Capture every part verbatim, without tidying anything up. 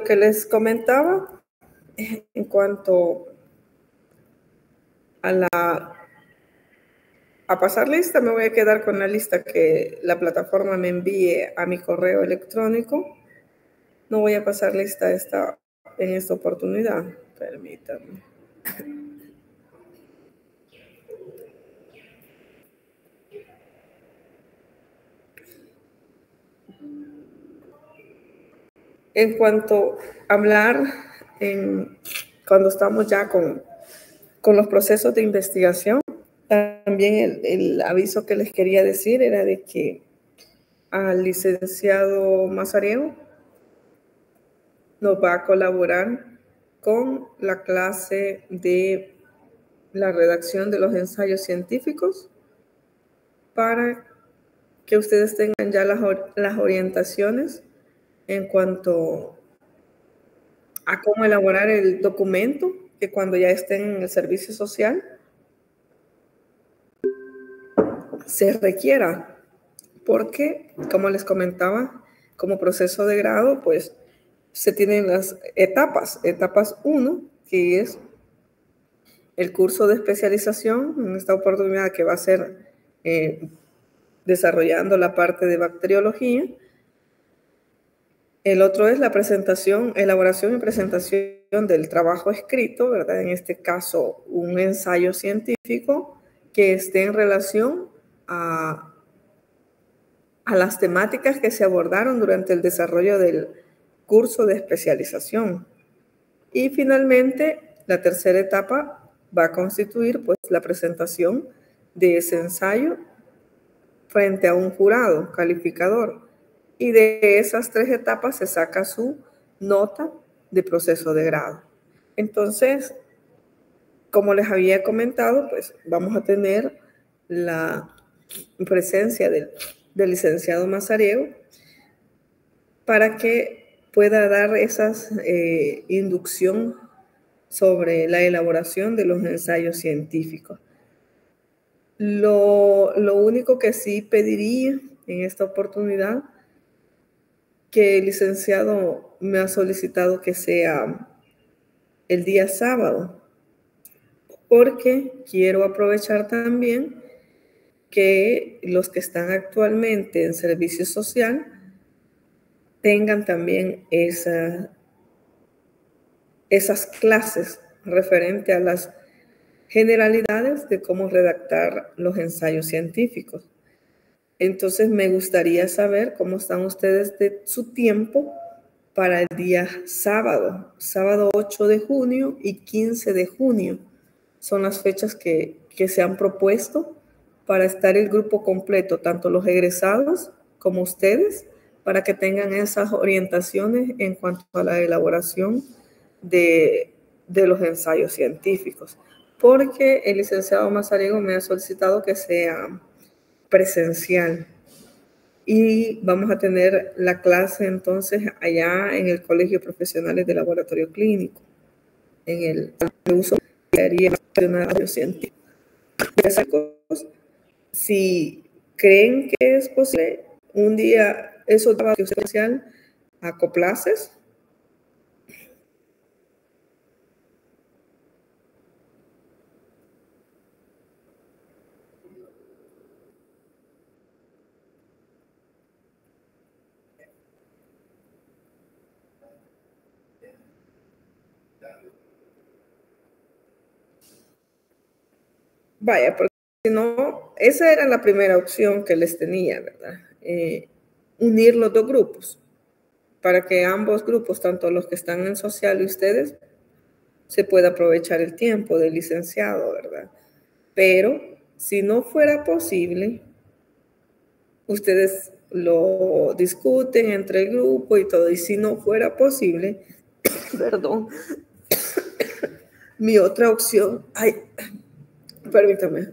que les comentaba, en cuanto a la a pasar lista, me voy a quedar con la lista que la plataforma me envíe a mi correo electrónico. No voy a pasar lista esta, en esta oportunidad. Permítanme. En cuanto a hablar, en, cuando estamos ya con, con los procesos de investigación, también el, el aviso que les quería decir era de que al licenciado Mazariego nos va a colaborar con la clase de la redacción de los ensayos científicos para que ustedes tengan ya las, las orientaciones en cuanto a cómo elaborar el documento que cuando ya estén en el servicio social se requiera, porque como les comentaba, como proceso de grado, pues se tienen las etapas. Etapas uno, que es el curso de especialización, en esta oportunidad que va a ser eh, desarrollando la parte de bacteriología. El otro es la presentación, elaboración y presentación del trabajo escrito, ¿verdad? En este caso, un ensayo científico que esté en relación a, a las temáticas que se abordaron durante el desarrollo del curso de especialización. Y finalmente, la tercera etapa va a constituir pues la presentación de ese ensayo frente a un jurado calificador. Y de esas tres etapas se saca su nota de proceso de grado. Entonces, como les había comentado, pues vamos a tener la presencia del, del licenciado Mazariego para que pueda dar esa eh, inducción sobre la elaboración de los ensayos científicos. Lo, lo único que sí pediría en esta oportunidad, que el licenciado me ha solicitado que sea el día sábado, porque quiero aprovechar también que los que están actualmente en servicio social tengan también esa, esas clases referente a las generalidades de cómo redactar los ensayos científicos. Entonces me gustaría saber cómo están ustedes de su tiempo para el día sábado, sábado ocho de junio y quince de junio. Son las fechas que, que se han propuesto para estar el grupo completo, tanto los egresados como ustedes, para que tengan esas orientaciones en cuanto a la elaboración de, de los ensayos científicos. Porque el licenciado Mazariego me ha solicitado que sea presencial. Y vamos a tener la clase entonces allá en el Colegio Profesionales de Laboratorio Clínico, en el uso de científico. Si creen que es posible un día eso trabajo especial, acoplarse. Vaya, porque si no, esa era la primera opción que les tenía, ¿verdad? Eh, unir los dos grupos, para que ambos grupos, tanto los que están en social y ustedes, se pueda aprovechar el tiempo del licenciado, ¿verdad? Pero si no fuera posible, ustedes lo discuten entre el grupo y todo, y si no fuera posible, perdón, mi otra opción, ay, permítame.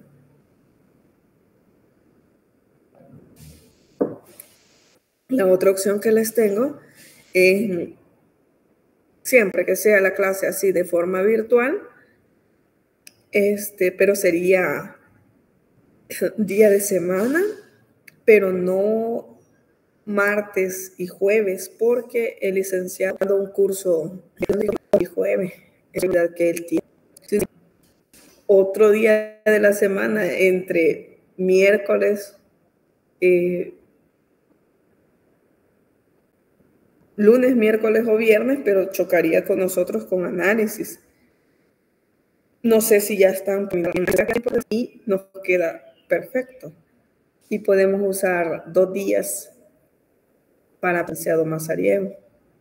La otra opción que les tengo es, siempre que sea la clase así de forma virtual, este, pero sería día de semana, pero no, martes y jueves, porque el licenciado da un curso y jueves, es verdad que él tiene. Otro día de la semana, entre miércoles, eh, lunes, miércoles o viernes, pero chocaría con nosotros con análisis. No sé si ya están y nos queda perfecto. Y podemos usar dos días para licenciado Mazariego.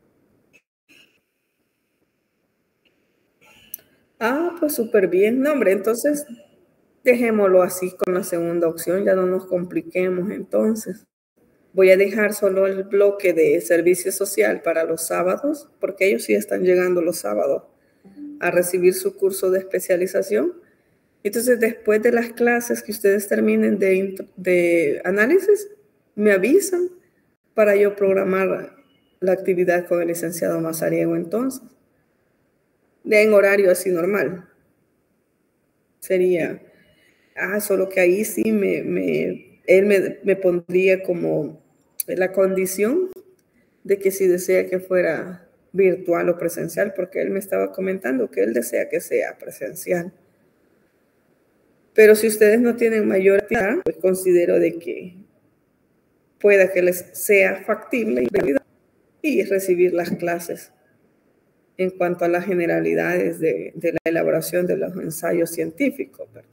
Ah, pues súper bien. No, hombre, entonces dejémoslo así con la segunda opción, ya no nos compliquemos entonces. Voy a dejar solo el bloque de servicio social para los sábados, porque ellos sí están llegando los sábados a recibir su curso de especialización. Entonces, después de las clases que ustedes terminen de, de análisis, me avisan para yo programar la actividad con el licenciado Mazariego entonces. De en horario así normal. Sería, ah, solo que ahí sí me, me él me, me pondría como la condición de que si desea que fuera virtual o presencial, porque él me estaba comentando que él desea que sea presencial. Pero si ustedes no tienen mayor actividad, pues considero de que pueda que les sea factible y recibir las clases en cuanto a las generalidades de, de la elaboración de los ensayos científicos, ¿verdad?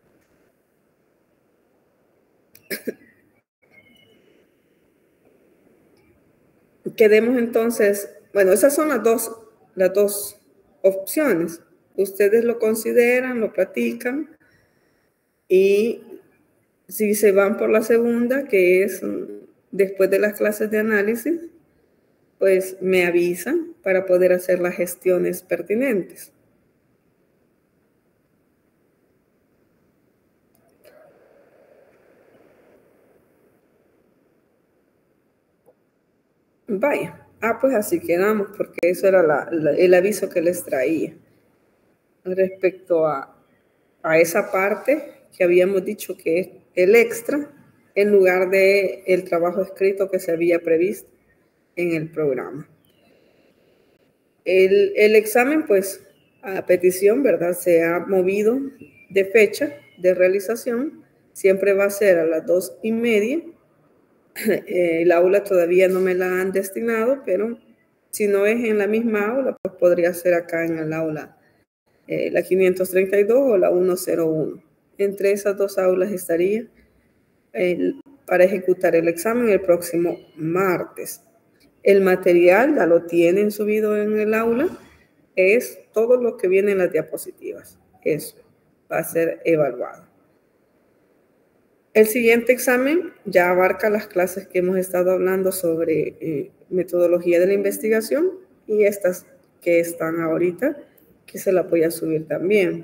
Quedemos entonces, bueno, esas son las dos, las dos opciones. Ustedes lo consideran, lo platican y si se van por la segunda, que es después de las clases de análisis, pues me avisan para poder hacer las gestiones pertinentes. Vaya, ah, pues así quedamos, porque eso era la, la, el aviso que les traía respecto a, a esa parte que habíamos dicho que es el extra en lugar de el trabajo escrito que se había previsto en el programa. El, el examen, pues, a petición, ¿verdad? Se ha movido de fecha de realización. Siempre va a ser a las dos y media. Eh, el aula todavía no me la han destinado, pero si no es en la misma aula, pues podría ser acá en el aula, eh, la quinientos treinta y dos o la ciento uno. Entre esas dos aulas estaría el, para ejecutar el examen el próximo martes. El material ya lo tienen subido en el aula, es todo lo que viene en las diapositivas. Eso va a ser evaluado. El siguiente examen ya abarca las clases que hemos estado hablando sobre eh, metodología de la investigación y estas que están ahorita, que se la voy a subir también.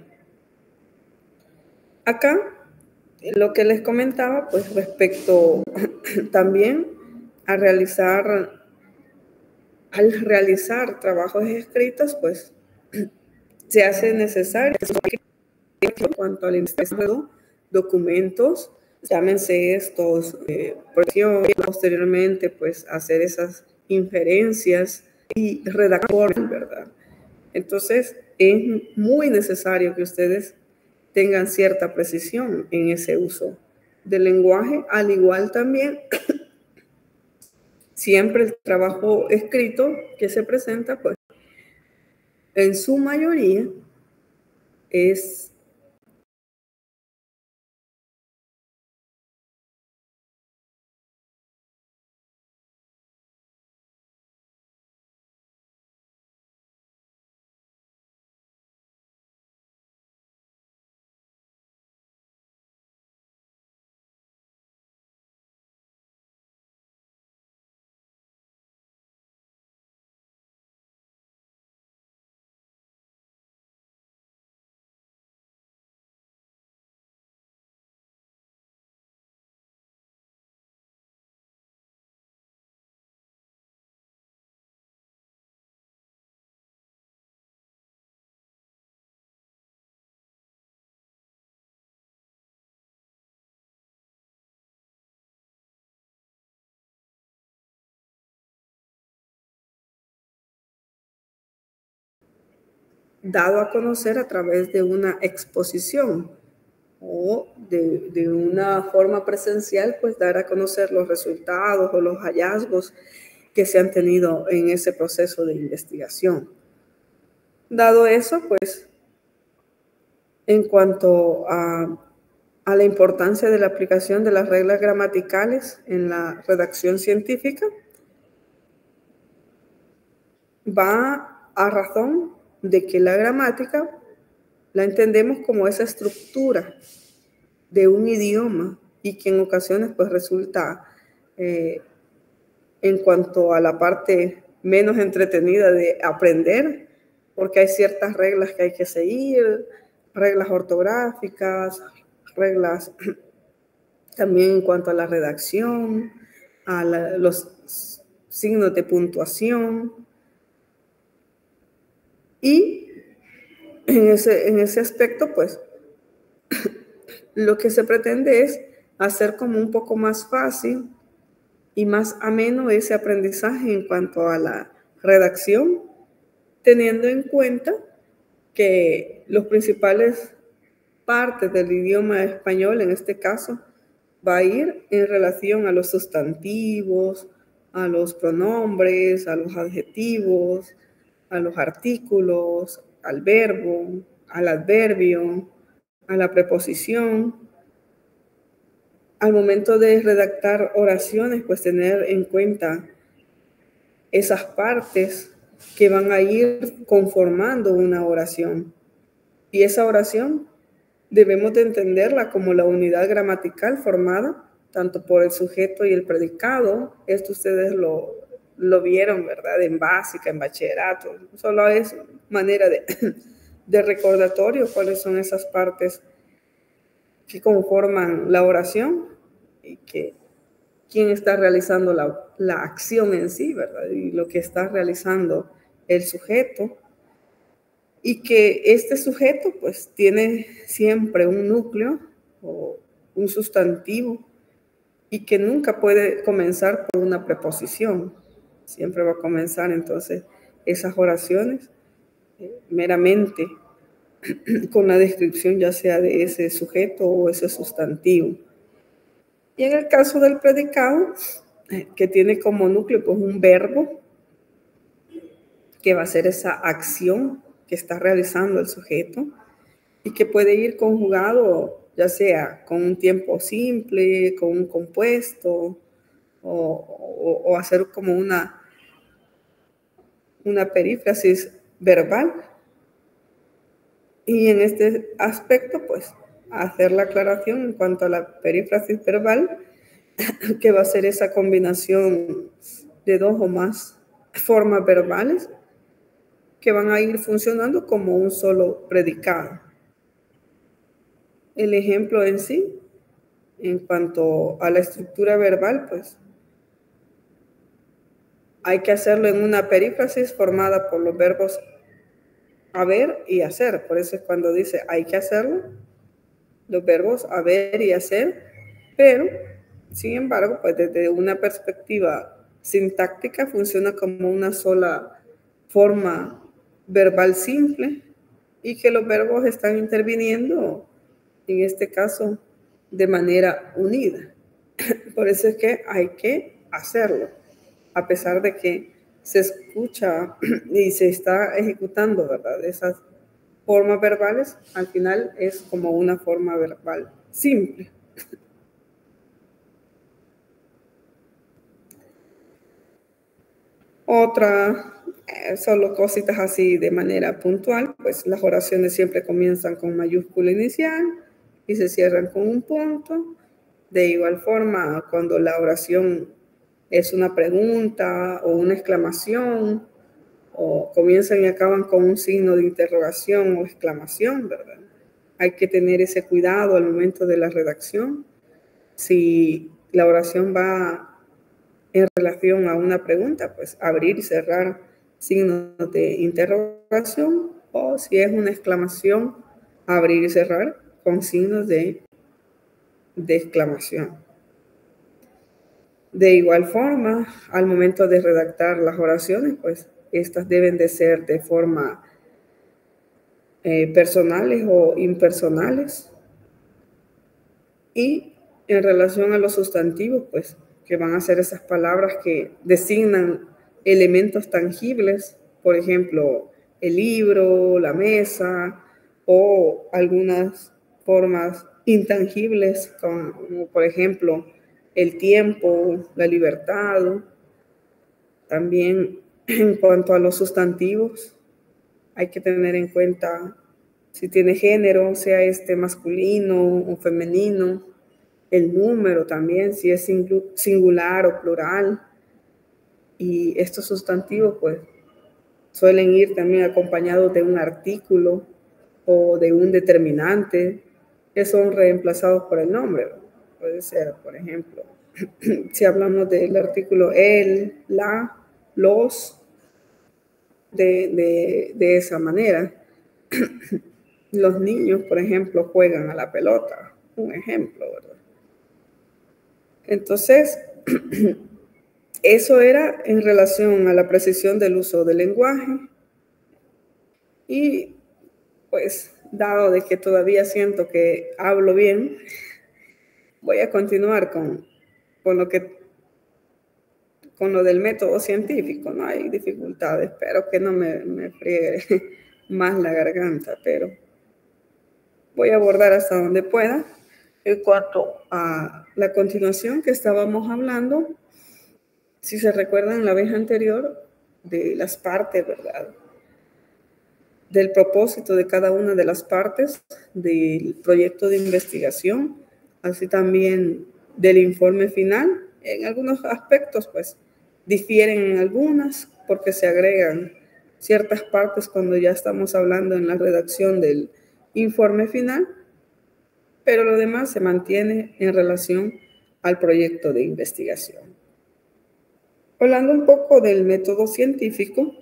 Acá, lo que les comentaba, pues respecto también a realizar, al realizar trabajos escritos, pues se hace necesario en cuanto al investigador, documentos, llámense estos, eh, posteriormente, pues hacer esas inferencias y redactar, ¿verdad? Entonces, es muy necesario que ustedes tengan cierta precisión en ese uso del lenguaje, al igual también siempre el trabajo escrito que se presenta, pues en su mayoría es dado a conocer a través de una exposición o de, de una forma presencial, pues dar a conocer los resultados o los hallazgos que se han tenido en ese proceso de investigación. Dado eso, pues, en cuanto a, a la importancia de la aplicación de las reglas gramaticales en la redacción científica, va a razón de que la gramática la entendemos como esa estructura de un idioma y que en ocasiones pues resulta eh, en cuanto a la parte menos entretenida de aprender, porque hay ciertas reglas que hay que seguir, reglas ortográficas, reglas también en cuanto a la redacción, a la, los signos de puntuación. Y en ese, en ese aspecto, pues, lo que se pretende es hacer como un poco más fácil y más ameno ese aprendizaje en cuanto a la redacción, teniendo en cuenta que los principales partes del idioma español, en este caso, va a ir en relación a los sustantivos, a los pronombres, a los adjetivos, a los artículos, al verbo, al adverbio, a la preposición. Al momento de redactar oraciones, pues tener en cuenta esas partes que van a ir conformando una oración. Y esa oración debemos de entenderla como la unidad gramatical formada tanto por el sujeto y el predicado. Esto ustedes lo, lo vieron, ¿verdad? En básica, en bachillerato. Solo es manera de, de recordatorio cuáles son esas partes que conforman la oración y que quién está realizando la, la acción en sí, ¿verdad? Y lo que está realizando el sujeto. Y que este sujeto pues tiene siempre un núcleo o un sustantivo y que nunca puede comenzar por una preposición. Siempre va a comenzar entonces esas oraciones eh, meramente con la descripción ya sea de ese sujeto o ese sustantivo. Y en el caso del predicado, eh, que tiene como núcleo pues un verbo que va a ser esa acción que está realizando el sujeto y que puede ir conjugado ya sea con un tiempo simple, con un compuesto o, o, o hacer como una, una perífrasis verbal. Y en este aspecto, pues, hacer la aclaración en cuanto a la perífrasis verbal, que va a ser esa combinación de dos o más formas verbales que van a ir funcionando como un solo predicado. El ejemplo en sí, en cuanto a la estructura verbal, pues hay que hacerlo en una perífrasis formada por los verbos haber y hacer. Por eso es cuando dice hay que hacerlo, los verbos haber y hacer, pero sin embargo, pues desde una perspectiva sintáctica funciona como una sola forma verbal simple y que los verbos están interviniendo, en este caso, de manera unida. Por eso es que hay que hacerlo, a pesar de que se escucha y se está ejecutando, ¿verdad? Esas formas verbales, al final es como una forma verbal simple. Otra, eh, solo cositas así de manera puntual, pues las oraciones siempre comienzan con mayúscula inicial y se cierran con un punto. De igual forma, cuando la oración es una pregunta o una exclamación, o comienzan y acaban con un signo de interrogación o exclamación, ¿verdad? Hay que tener ese cuidado al momento de la redacción. Si la oración va en relación a una pregunta, pues abrir y cerrar signos de interrogación, o si es una exclamación, abrir y cerrar con signos de, de exclamación. De igual forma, al momento de redactar las oraciones, pues estas deben de ser de forma eh, personales o impersonales. Y en relación a los sustantivos, pues, que van a ser esas palabras que designan elementos tangibles, por ejemplo, el libro, la mesa, o algunas formas intangibles, como por ejemplo el tiempo, la libertad. También en cuanto a los sustantivos, hay que tener en cuenta si tiene género, sea este masculino o femenino, el número también, si es singular o plural. Y estos sustantivos pues suelen ir también acompañados de un artículo o de un determinante que son reemplazados por el nombre. Puede ser, por ejemplo, si hablamos del artículo el, la, los, de, de, de esa manera. Los niños, por ejemplo, juegan a la pelota, un ejemplo, ¿verdad? Entonces, eso era en relación a la precisión del uso del lenguaje. Y pues, dado de que todavía siento que hablo bien, voy a continuar con, con lo que con lo del método científico. No hay dificultades, espero que no me, me friegue más la garganta, pero voy a abordar hasta donde pueda. En cuanto a la continuación que estábamos hablando, si se recuerdan la vez anterior, de las partes, ¿verdad? Del propósito de cada una de las partes del proyecto de investigación, así también del informe final. En algunos aspectos, pues, difieren en algunas porque se agregan ciertas partes cuando ya estamos hablando en la redacción del informe final, pero lo demás se mantiene en relación al proyecto de investigación. Hablando un poco del método científico,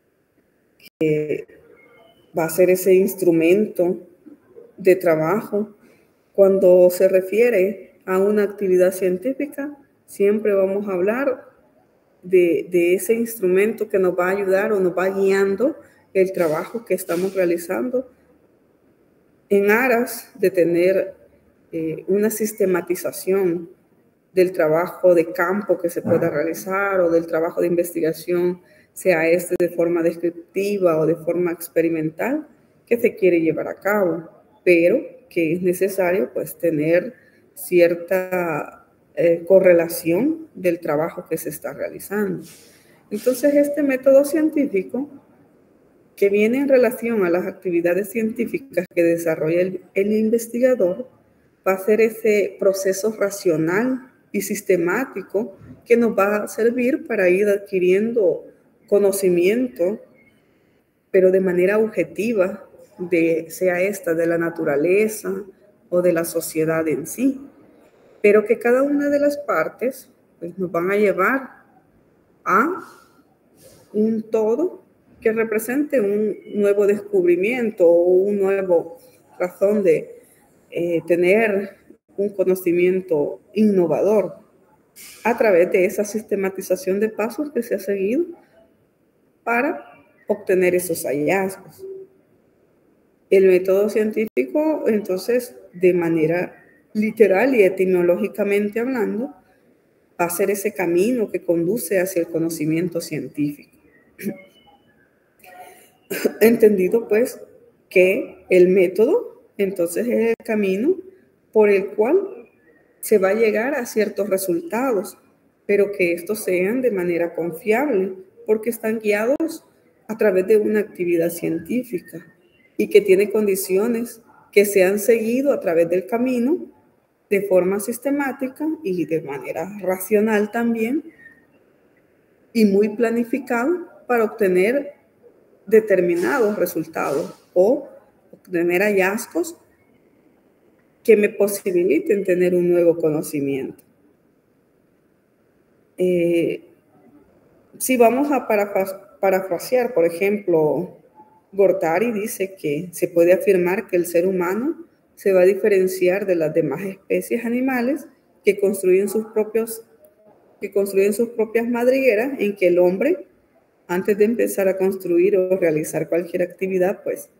que va a ser ese instrumento de trabajo. Cuando se refiere a una actividad científica, siempre vamos a hablar de, de ese instrumento que nos va a ayudar o nos va guiando el trabajo que estamos realizando en aras de tener eh, una sistematización del trabajo de campo que se pueda realizar o del trabajo de investigación, sea este de forma descriptiva o de forma experimental, que se quiere llevar a cabo, pero que es necesario pues tener cierta eh, correlación del trabajo que se está realizando. Entonces, este método científico, que viene en relación a las actividades científicas que desarrolla el, el investigador, va a ser ese proceso racional y sistemático que nos va a servir para ir adquiriendo conocimiento, pero de manera objetiva, de, sea esta de la naturaleza o de la sociedad en sí, pero que cada una de las partes pues, nos van a llevar a un todo que represente un nuevo descubrimiento o un nuevo razón de eh, tener un conocimiento innovador a través de esa sistematización de pasos que se ha seguido para obtener esos hallazgos. El método científico, entonces, de manera literal y etimológicamente hablando, va a ser ese camino que conduce hacia el conocimiento científico. Entendido, pues, que el método, entonces, es el camino por el cual se va a llegar a ciertos resultados, pero que estos sean de manera confiable, porque están guiados a través de una actividad científica y que tiene condiciones que se han seguido a través del camino de forma sistemática y de manera racional también, y muy planificado para obtener determinados resultados o obtener hallazgos que me posibiliten tener un nuevo conocimiento. Eh, si vamos a parafrasear, por ejemplo, Guattari dice que se puede afirmar que el ser humano se va a diferenciar de las demás especies animales que construyen sus propios, que construyen sus propias madrigueras, en que el hombre, antes de empezar a construir o realizar cualquier actividad, pues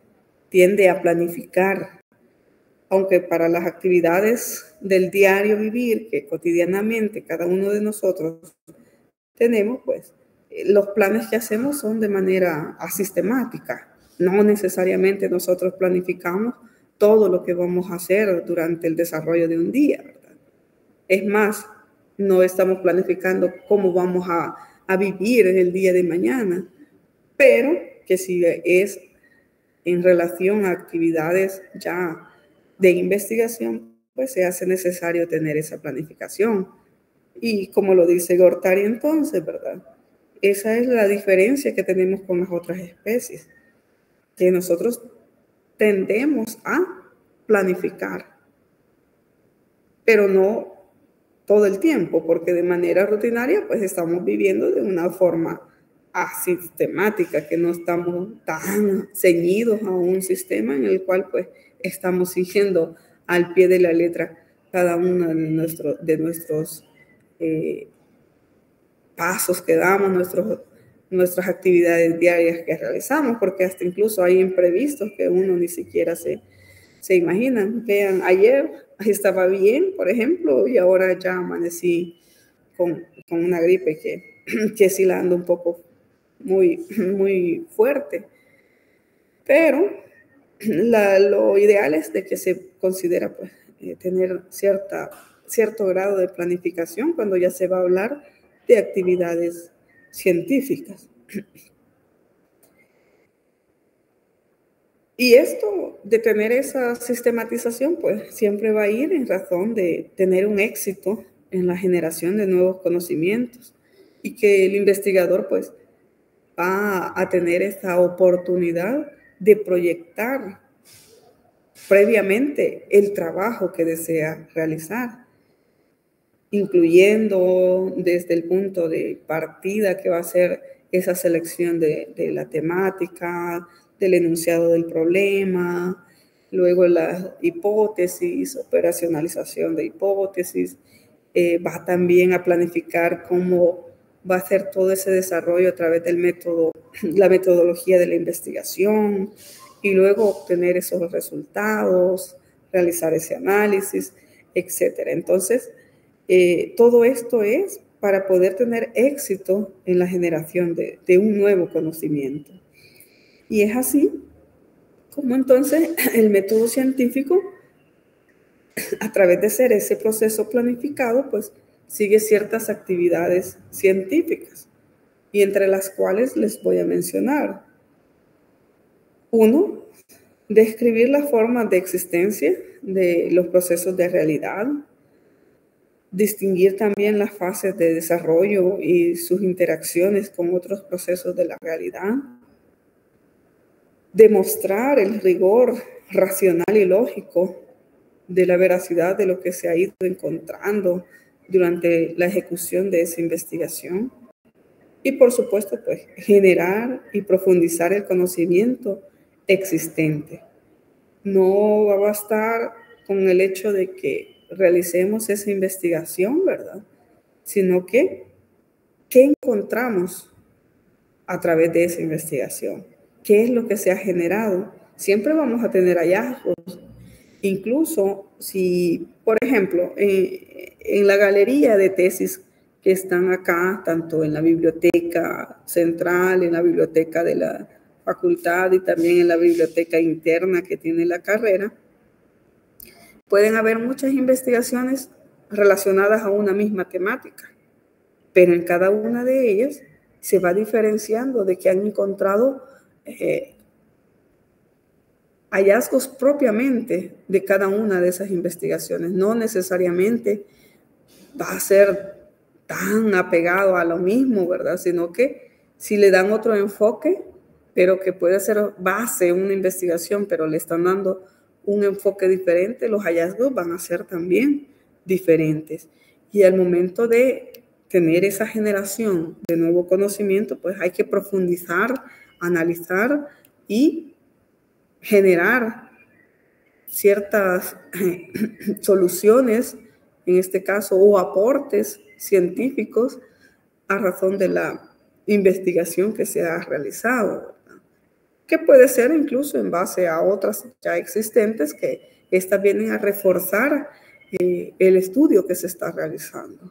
tiende a planificar, aunque para las actividades del diario vivir que cotidianamente cada uno de nosotros tenemos, pues los planes que hacemos son de manera asistemática. No necesariamente nosotros planificamos todo lo que vamos a hacer durante el desarrollo de un día, ¿verdad? Es más, no estamos planificando cómo vamos a, a vivir el día de mañana, pero que si es en relación a actividades ya de investigación, pues se hace necesario tener esa planificación. Y como lo dice Gortari entonces, ¿verdad? Esa es la diferencia que tenemos con las otras especies, que nosotros tendemos a planificar, pero no todo el tiempo, porque de manera rutinaria pues estamos viviendo de una forma asistemática, que no estamos tan ceñidos a un sistema en el cual pues estamos siguiendo al pie de la letra cada uno de, nuestro, de nuestros eh, pasos que damos, nuestros, nuestras actividades diarias que realizamos, porque hasta incluso hay imprevistos que uno ni siquiera se, se imagina. Vean, ayer estaba bien, por ejemplo, y ahora ya amanecí con, con una gripe que, que sí la ando un poco muy, muy fuerte. Pero la, lo ideal es de que se considera pues, eh, tener cierta, cierto grado de planificación cuando ya se va a hablar de actividades científicas. Y esto de tener esa sistematización, pues siempre va a ir en razón de tener un éxito en la generación de nuevos conocimientos y que el investigador pues va a tener esta oportunidad de proyectar previamente el trabajo que desea realizar, incluyendo desde el punto de partida que va a ser esa selección de, de la temática, del enunciado del problema, luego la hipótesis, operacionalización de hipótesis, eh, va también a planificar cómo va a hacer todo ese desarrollo a través del método, la metodología de la investigación, y luego obtener esos resultados, realizar ese análisis, etcétera. Entonces, eh, todo esto es para poder tener éxito en la generación de, de un nuevo conocimiento. Y es así como entonces el método científico, a través de ser ese proceso planificado, pues sigue ciertas actividades científicas, y entre las cuales les voy a mencionar. Uno, describir las formas de existencia de los procesos de realidad, distinguir también las fases de desarrollo y sus interacciones con otros procesos de la realidad, demostrar el rigor racional y lógico de la veracidad de lo que se ha ido encontrando durante la ejecución de esa investigación, y por supuesto pues generar y profundizar el conocimiento existente. No va a bastar con el hecho de que realicemos esa investigación, ¿verdad? Sino que, ¿qué encontramos a través de esa investigación? ¿Qué es lo que se ha generado? Siempre vamos a tener hallazgos. Incluso si, por ejemplo, en, en la galería de tesis que están acá, tanto en la biblioteca central, en la biblioteca de la facultad y también en la biblioteca interna que tiene la carrera, pueden haber muchas investigaciones relacionadas a una misma temática, pero en cada una de ellas se va diferenciando de que han encontrado eh, hallazgos propiamente de cada una de esas investigaciones. No necesariamente va a ser tan apegado a lo mismo, ¿verdad? Sino que si le dan otro enfoque, pero que puede ser base una investigación, pero le están dando un enfoque diferente, los hallazgos van a ser también diferentes. Y al momento de tener esa generación de nuevo conocimiento, pues hay que profundizar, analizar y generar ciertas soluciones, en este caso, o aportes científicos a razón de la investigación que se ha realizado. que puede ser incluso en base a otras ya existentes que estas vienen a reforzar eh, el estudio que se está realizando.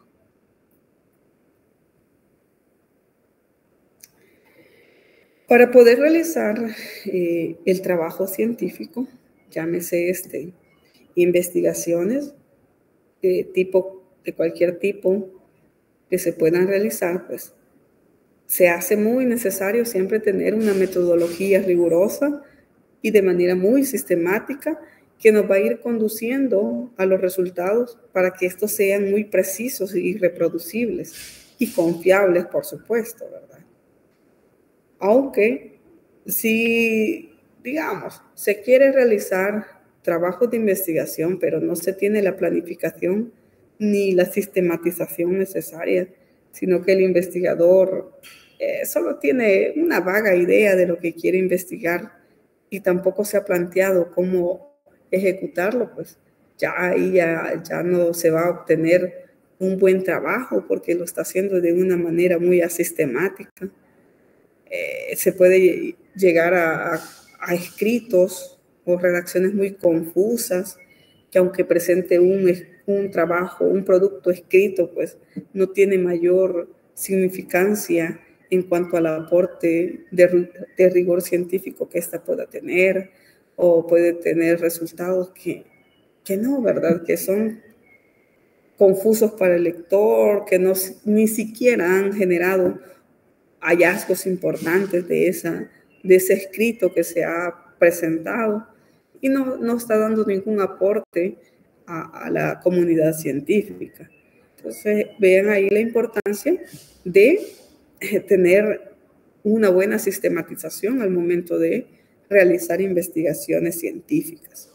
Para poder realizar eh, el trabajo científico, llámese este, investigaciones de tipo, de cualquier tipo que se puedan realizar, pues se hace muy necesario siempre tener una metodología rigurosa y de manera muy sistemática que nos va a ir conduciendo a los resultados para que estos sean muy precisos y reproducibles y confiables, por supuesto, ¿verdad? Aunque si, digamos, se quiere realizar trabajos de investigación, pero no se tiene la planificación ni la sistematización necesaria, sino que el investigador eh, solo tiene una vaga idea de lo que quiere investigar y tampoco se ha planteado cómo ejecutarlo, pues ya ahí ya, ya no se va a obtener un buen trabajo porque lo está haciendo de una manera muy asistemática. Eh, se puede llegar a, a, a escritos o redacciones muy confusas, que aunque presente un, un trabajo, un producto escrito, pues no tiene mayor significancia en cuanto al aporte de, de rigor científico que ésta pueda tener, o puede tener resultados que, que no, ¿verdad? Que son confusos para el lector, que no, ni siquiera han generado hallazgos importantes de, esa, de ese escrito que se ha presentado y no, no está dando ningún aporte a, a la comunidad científica. Entonces, vean ahí la importancia de tener una buena sistematización al momento de realizar investigaciones científicas.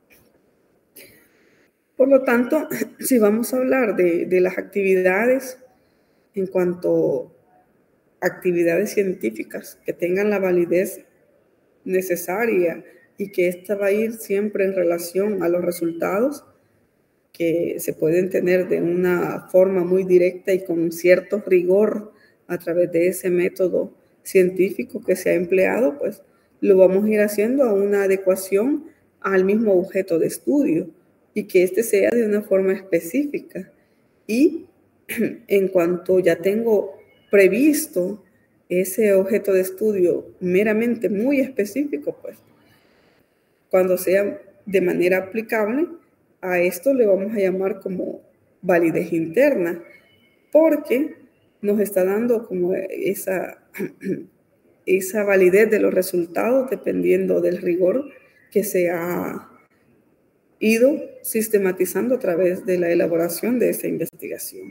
Por lo tanto, si vamos a hablar de, de las actividades en cuanto a actividades científicas que tengan la validez necesaria y que ésta va a ir siempre en relación a los resultados que se pueden tener de una forma muy directa y con cierto rigor a través de ese método científico que se ha empleado, pues lo vamos a ir haciendo a una adecuación al mismo objeto de estudio y que este sea de una forma específica. Y en cuanto ya tengo previsto ese objeto de estudio meramente muy específico, pues cuando sea de manera aplicable, a esto le vamos a llamar como validez interna, porque nos está dando como esa, esa validez de los resultados dependiendo del rigor que se ha ido sistematizando a través de la elaboración de esa investigación.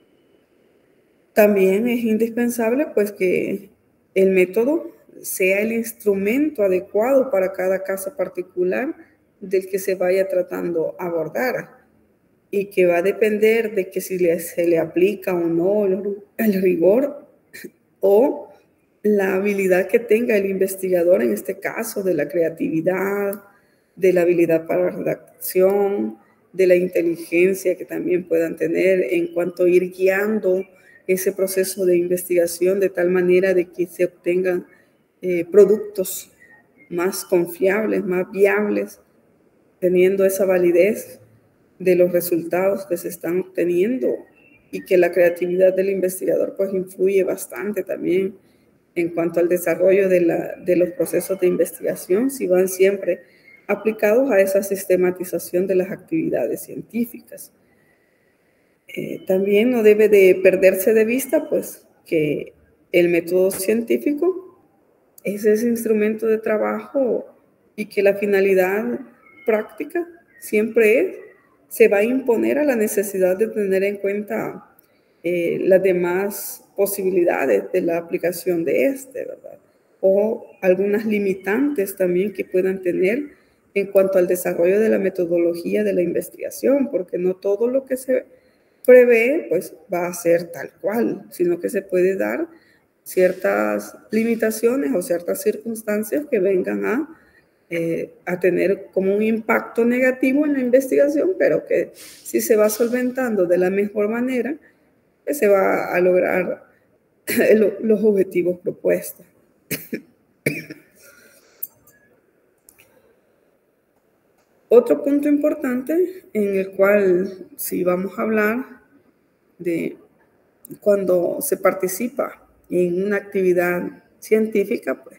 También es indispensable pues que el método sea el instrumento adecuado para cada caso particular del que se vaya tratando a abordar y que va a depender de que si le, se le aplica o no el, el rigor o la habilidad que tenga el investigador, en este caso de la creatividad, de la habilidad para la redacción, de la inteligencia que también puedan tener en cuanto a ir guiando ese proceso de investigación de tal manera de que se obtengan eh, productos más confiables, más viables, teniendo esa validez de los resultados que se están obteniendo y que la creatividad del investigador pues influye bastante también en cuanto al desarrollo de, la, de los procesos de investigación, si van siempre aplicados a esa sistematización de las actividades científicas. Eh, también no debe de perderse de vista pues que el método científico es ese instrumento de trabajo y que la finalidad práctica siempre es, se va a imponer a la necesidad de tener en cuenta eh, las demás posibilidades de la aplicación de este, ¿verdad? O algunas limitantes también que puedan tener en cuanto al desarrollo de la metodología de la investigación, porque no todo lo que se prevé pues va a ser tal cual, sino que se puede dar ciertas limitaciones o ciertas circunstancias que vengan a, eh, a tener como un impacto negativo en la investigación, pero que si se va solventando de la mejor manera, pues se va a lograr los objetivos propuestos. Otro punto importante en el cual si vamos a hablar de cuando se participa en una actividad científica, pues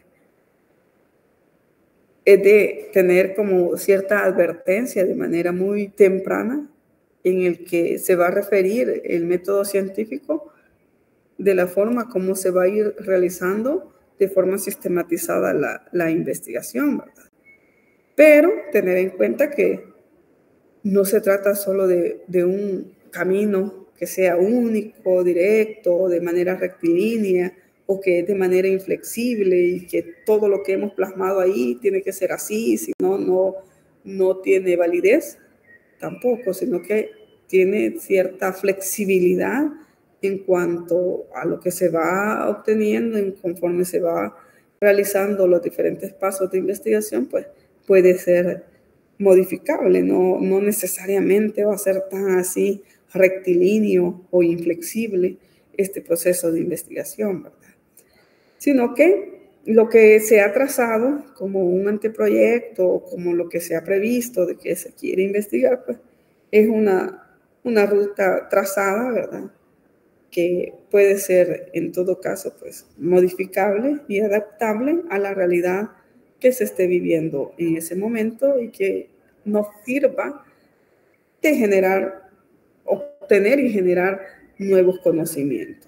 es de tener como cierta advertencia de manera muy temprana en el que se va a referir el método científico de la forma como se va a ir realizando de forma sistematizada la, la investigación, ¿verdad? Pero tener en cuenta que no se trata solo de, de un camino que sea único, directo, de manera rectilínea, o que es de manera inflexible y que todo lo que hemos plasmado ahí tiene que ser así, si no, no, no tiene validez tampoco, sino que tiene cierta flexibilidad en cuanto a lo que se va obteniendo, en conforme se va realizando los diferentes pasos de investigación, pues puede ser modificable, no, no necesariamente va a ser tan así rectilíneo o inflexible este proceso de investigación, ¿verdad? Sino que lo que se ha trazado como un anteproyecto o como lo que se ha previsto de que se quiere investigar, pues es una, una ruta trazada, ¿verdad? Que puede ser en todo caso pues modificable y adaptable a la realidad que se esté viviendo en ese momento y que nos sirva de generar, obtener y generar nuevos conocimientos.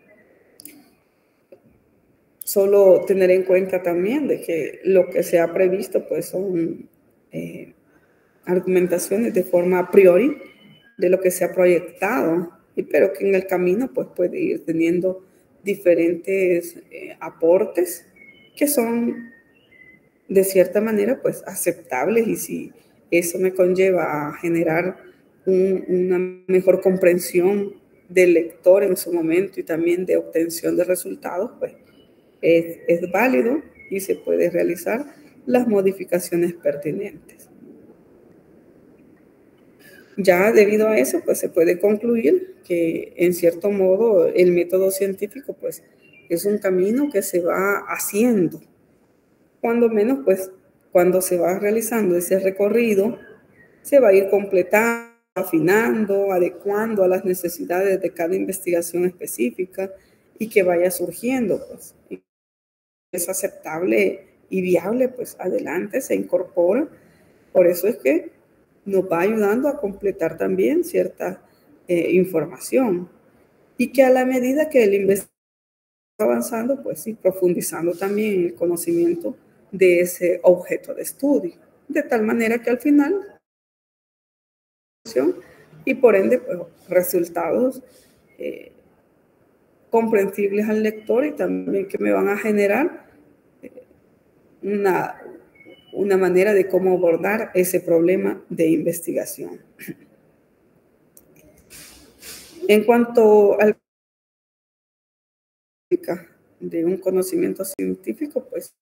Solo tener en cuenta también de que lo que se ha previsto pues son eh, argumentaciones de forma a priori de lo que se ha proyectado, y, pero que en el camino pues puede ir teniendo diferentes eh, aportes que son de cierta manera pues aceptables, y si eso me conlleva a generar un, una mejor comprensión del lector en su momento y también de obtención de resultados, pues es, es válido y se puede realizar las modificaciones pertinentes. Ya debido a eso, pues se puede concluir que en cierto modo el método científico pues es un camino que se va haciendo, cuando menos pues cuando se va realizando ese recorrido se va a ir completando, afinando, adecuando a las necesidades de cada investigación específica y que vaya surgiendo, pues y es aceptable y viable, pues adelante se incorpora. Por eso es que nos va ayudando a completar también cierta eh, información, y que a la medida que el investigador va avanzando, pues sí, profundizando también en el conocimiento de ese objeto de estudio, de tal manera que al final, y por ende, pues, resultados eh, comprensibles al lector y también que me van a generar eh, una, una manera de cómo abordar ese problema de investigación. En cuanto al de un conocimiento científico, pues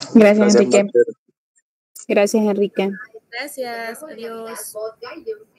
Gracias, Gracias Enrique. Marcela. Gracias, Enrique. Gracias, adiós.